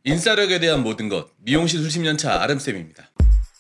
인싸력에 대한 모든 것, 미용시술 10년차 아름쌤입니다.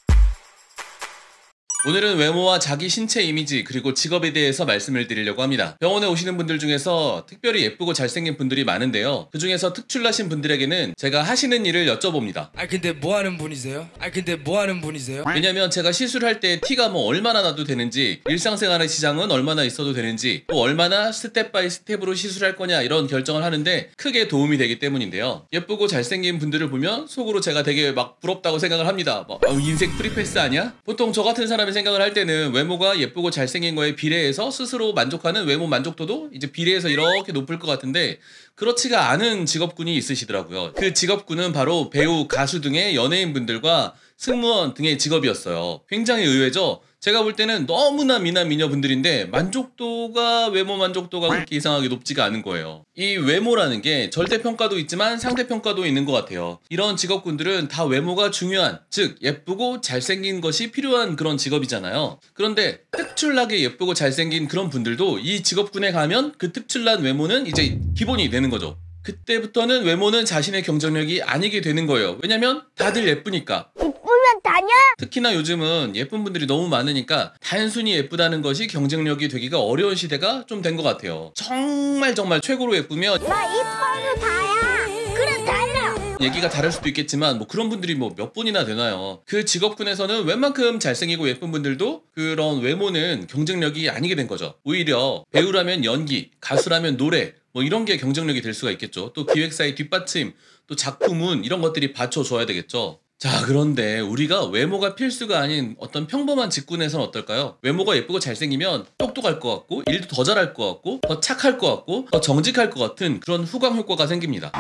오늘은 외모와 자기 신체 이미지 그리고 직업에 대해서 말씀을 드리려고 합니다. 병원에 오시는 분들 중에서 특별히 예쁘고 잘생긴 분들이 많은데요. 그 중에서 특출나신 분들에게는 제가 하시는 일을 여쭤봅니다. 근데 뭐 하는 분이세요? 왜냐면 제가 시술할 때 티가 뭐 얼마나 나도 되는지, 일상생활의 지장은 얼마나 있어도 되는지, 또 얼마나 스텝 바이 스텝으로 시술할 거냐 이런 결정을 하는데 크게 도움이 되기 때문인데요. 예쁘고 잘생긴 분들을 보면 속으로 제가 되게 막 부럽다고 생각을 합니다. 인생 프리패스 아니야? 보통 저 같은 사람이 생각을 할 때는 외모가 예쁘고 잘생긴 거에 비례해서 스스로 만족하는 외모 만족도도 이제 비례해서 이렇게 높을 것 같은데 그렇지가 않은 직업군이 있으시더라고요. 그 직업군은 바로 배우, 가수 등의 연예인분들과 승무원 등의 직업이었어요. 굉장히 의외죠? 제가 볼 때는 너무나 미남 미녀분들인데 만족도가, 외모 만족도가 그렇게 이상하게 높지가 않은 거예요. 이 외모라는 게 절대평가도 있지만 상대평가도 있는 것 같아요. 이런 직업군들은 다 외모가 중요한, 즉 예쁘고 잘생긴 것이 필요한 그런 직업이잖아요. 그런데 특출나게 예쁘고 잘생긴 그런 분들도 이 직업군에 가면 그 특출난 외모는 이제 기본이 되는 거죠. 그때부터는 외모는 자신의 경쟁력이 아니게 되는 거예요. 왜냐면 다들 예쁘니까. 다녀? 특히나 요즘은 예쁜 분들이 너무 많으니까 단순히 예쁘다는 것이 경쟁력이 되기가 어려운 시대가 좀 된 것 같아요. 정말 최고로 예쁘면 나 이뻐도 다야. 그래 달라. 얘기가 다를 수도 있겠지만 뭐 그런 분들이 뭐 몇 분이나 되나요. 그 직업군에서는 웬만큼 잘생기고 예쁜 분들도 그런 외모는 경쟁력이 아니게 된 거죠. 오히려 배우라면 연기, 가수라면 노래 뭐 이런 게 경쟁력이 될 수가 있겠죠. 또 기획사의 뒷받침, 또 작품은 이런 것들이 받쳐줘야 되겠죠. 자, 그런데 우리가 외모가 필수가 아닌 어떤 평범한 직군에서는 어떨까요? 외모가 예쁘고 잘생기면 똑똑할 것 같고 일도 더 잘할 것 같고 더 착할 것 같고 더 정직할 것 같은 그런 후광 효과가 생깁니다.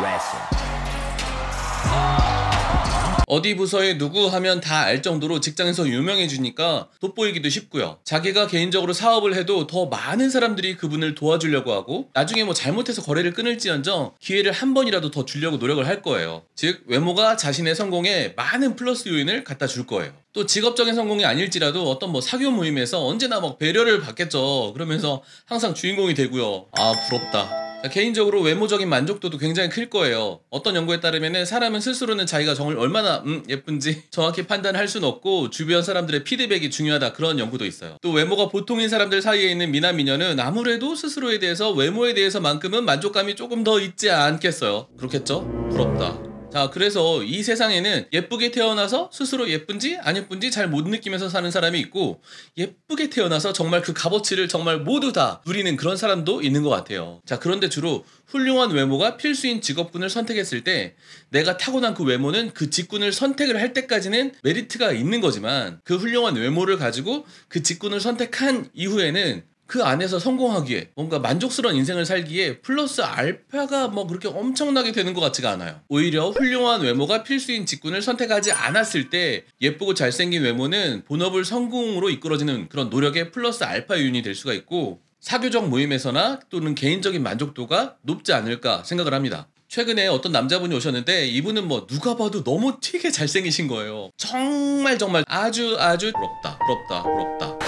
어디 부서에 누구 하면 다 알 정도로 직장에서 유명해지니까 돋보이기도 쉽고요. 자기가 개인적으로 사업을 해도 더 많은 사람들이 그분을 도와주려고 하고 나중에 뭐 잘못해서 거래를 끊을지언정 기회를 한 번이라도 더 주려고 노력을 할 거예요. 즉 외모가 자신의 성공에 많은 플러스 요인을 갖다 줄 거예요. 또 직업적인 성공이 아닐지라도 어떤 뭐 사교 모임에서 언제나 막 배려를 받겠죠. 그러면서 항상 주인공이 되고요. 아, 부럽다. 개인적으로 외모적인 만족도도 굉장히 클 거예요. 어떤 연구에 따르면 사람은 스스로는 자기가 정말 얼마나 예쁜지 정확히 판단할 수는 없고 주변 사람들의 피드백이 중요하다, 그런 연구도 있어요. 또 외모가 보통인 사람들 사이에 있는 미남 미녀는 아무래도 스스로에 대해서, 외모에 대해서만큼은 만족감이 조금 더 있지 않겠어요. 그렇겠죠? 부럽다. 자, 그래서 이 세상에는 예쁘게 태어나서 스스로 예쁜지 안 예쁜지 잘 못 느끼면서 사는 사람이 있고, 예쁘게 태어나서 정말 그 값어치를 정말 모두 다 누리는 그런 사람도 있는 것 같아요. 자, 그런데 주로 훌륭한 외모가 필수인 직업군을 선택했을 때 내가 타고난 그 외모는 그 직군을 선택을 할 때까지는 메리트가 있는 거지만 그 훌륭한 외모를 가지고 그 직군을 선택한 이후에는 그 안에서 성공하기에, 뭔가 만족스러운 인생을 살기에 플러스 알파가 뭐 그렇게 엄청나게 되는 것 같지가 않아요. 오히려 훌륭한 외모가 필수인 직군을 선택하지 않았을 때 예쁘고 잘생긴 외모는 본업을 성공으로 이끌어지는 그런 노력의 플러스 알파 요인이 될 수가 있고, 사교적 모임에서나 또는 개인적인 만족도가 높지 않을까 생각을 합니다. 최근에 어떤 남자분이 오셨는데 이분은 뭐 누가 봐도 너무 튀게 잘생기신 거예요. 정말 아주 부럽다.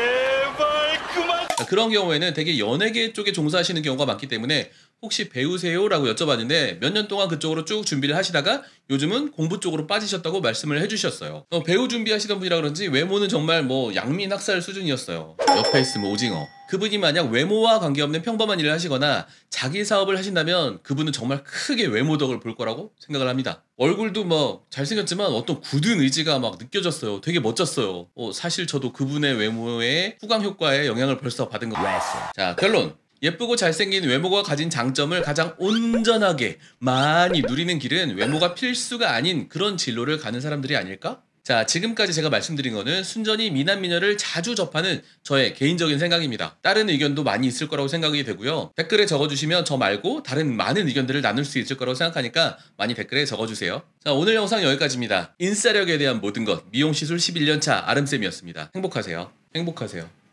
그런 경우에는 되게 연예계 쪽에 종사하시는 경우가 많기 때문에 혹시 배우세요? 라고 여쭤봤는데 몇 년 동안 그쪽으로 쭉 준비를 하시다가 요즘은 공부 쪽으로 빠지셨다고 말씀을 해주셨어요. 배우 준비하시던 분이라 그런지 외모는 정말 뭐 양민학살 수준이었어요. 옆에 있으면 오징어. 그분이 만약 외모와 관계없는 평범한 일을 하시거나 자기 사업을 하신다면 그분은 정말 크게 외모 덕을 볼 거라고 생각을 합니다. 얼굴도 뭐 잘생겼지만 어떤 굳은 의지가 막 느껴졌어요. 되게 멋졌어요. 사실 저도 그분의 외모의 후광 효과에 영향을 벌써 받은 것 같아요. 자, 결론. 예쁘고 잘생긴 외모가 가진 장점을 가장 온전하게 많이 누리는 길은 외모가 필수가 아닌 그런 진로를 가는 사람들이 아닐까? 자, 지금까지 제가 말씀드린 거는 순전히 미남 미녀를 자주 접하는 저의 개인적인 생각입니다. 다른 의견도 많이 있을 거라고 생각이 되고요. 댓글에 적어주시면 저 말고 다른 많은 의견들을 나눌 수 있을 거라고 생각하니까 많이 댓글에 적어주세요. 자, 오늘 영상 여기까지입니다. 인싸력에 대한 모든 것, 미용시술 11년차 아름쌤이었습니다. 행복하세요.